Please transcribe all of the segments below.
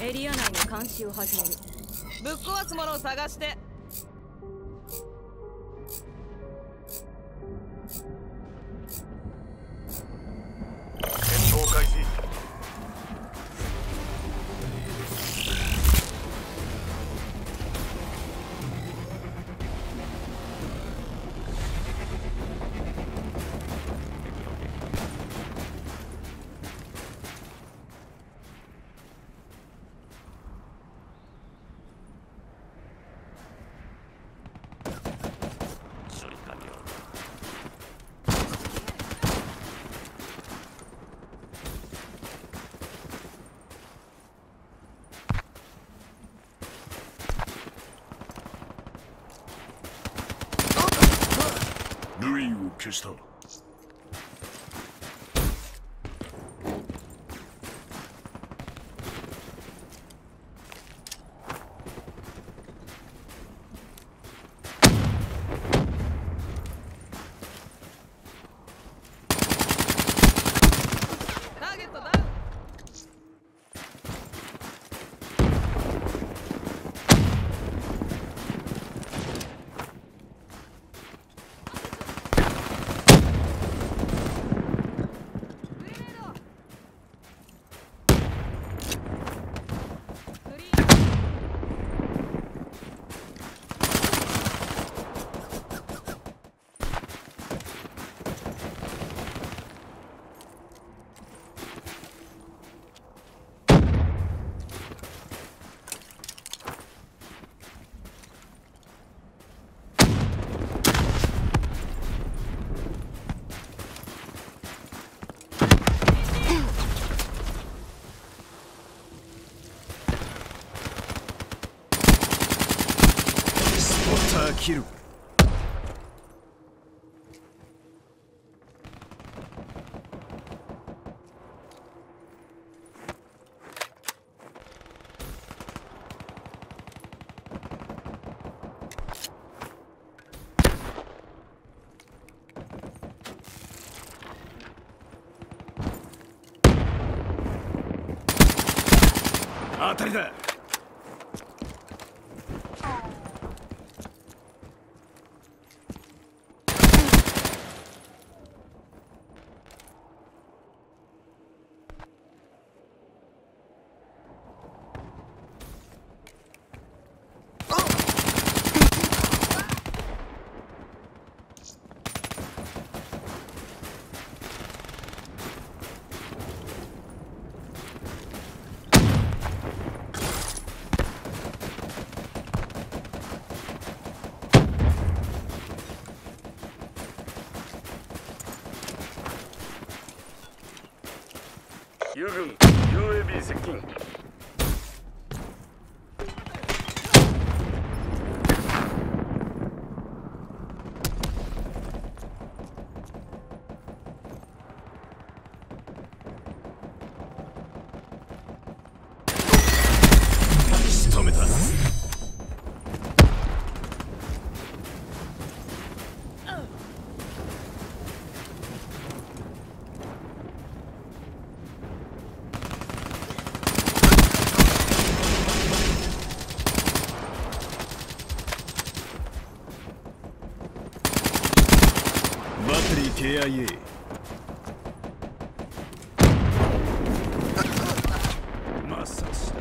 エリア内の監視を始める。 ぶっ壊すものを探して。 戦闘開始。 ルイを消した。 ターゲットダウン。 キル。当たりだ。 友軍 UAB 接近。 仕留めた。バッテリー KIA。 抹殺した。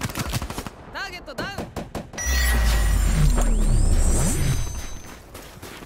ターゲットダウン。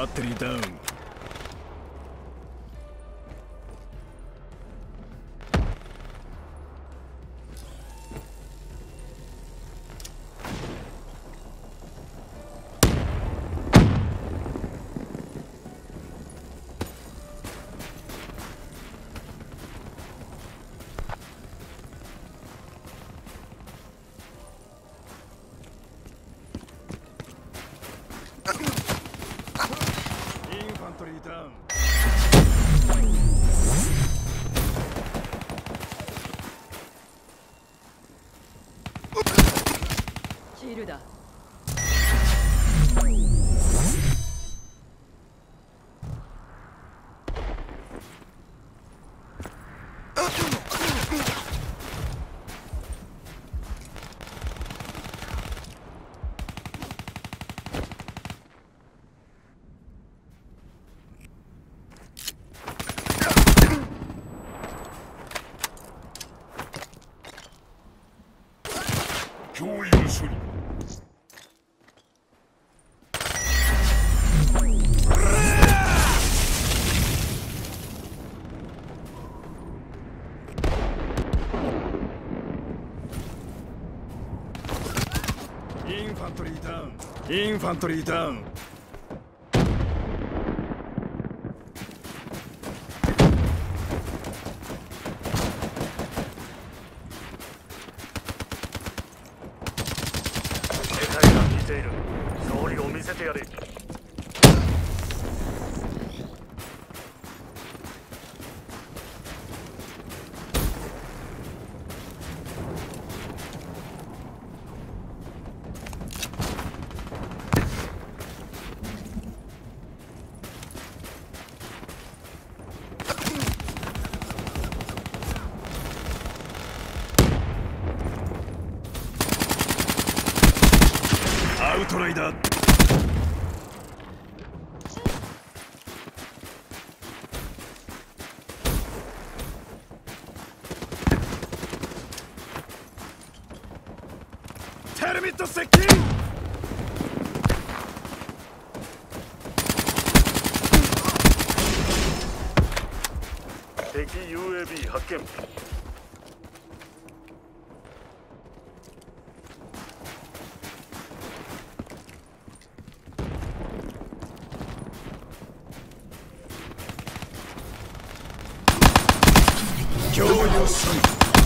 バッテリーダウン。インファントリーダウン。 キルだ。 共有処理。 インファントリーダウン。インファントリーダウン。 世界が見ている。勝利を見せてやれ。 アウトライダー。テルミット接近。 敵 UAV 発見。 共有処理。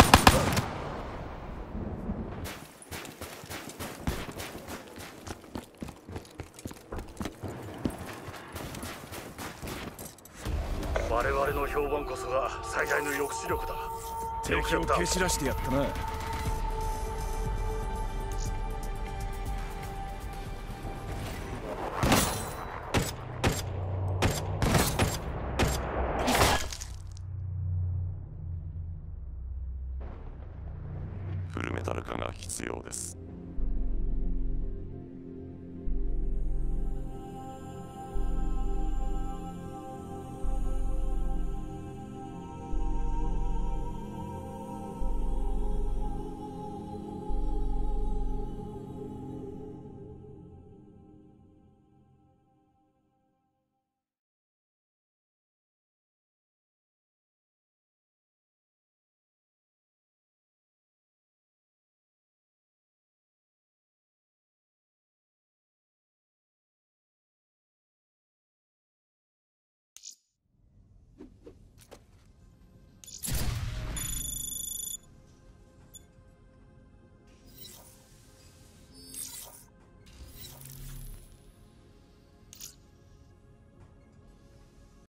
我々の評判こそが最大の抑止力だ。 敵を蹴散らしてやったな。 フルメタル化が必要です。